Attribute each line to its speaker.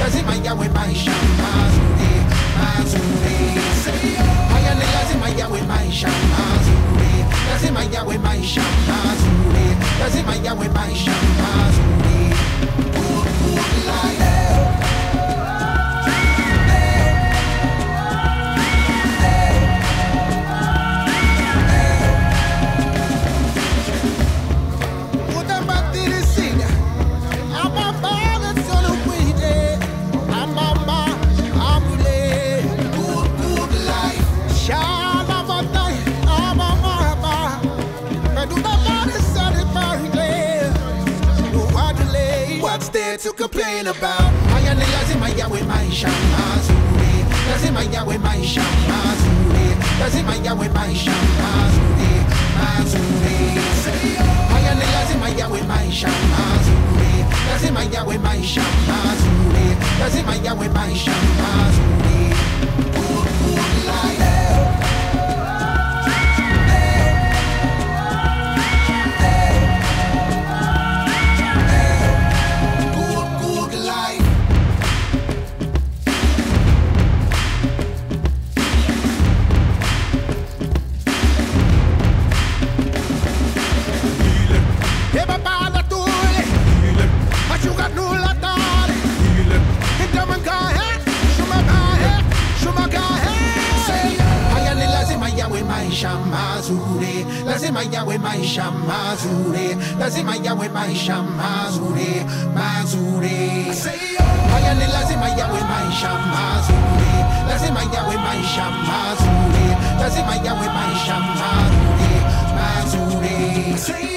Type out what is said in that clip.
Speaker 1: lazima yawe maisha mazuri, mazuri. Haya ni lazima yawe maisha mazuri, lazima yawe maisha mazuri, lazima yawe maisha mazuri. Good, good life. What's there to complain about? Haya ni lazima yawe maisha mazuri, lazima yawe maisha mazuri, lazima yawe maisha mazuri, mazuri. Haya ni lazima yawe maisha mazuri, lazima yawe maisha mazuri, lazima yawe maisha mazuri. Good, good life. Maisha mazuri, lazima yawe maisha mazuri, lazima yawe maisha mazuri, mazuri. Haya ni lazima yawe maisha mazuri, lazima yawe maisha mazuri, lazima yawe maisha mazuri, mazuri.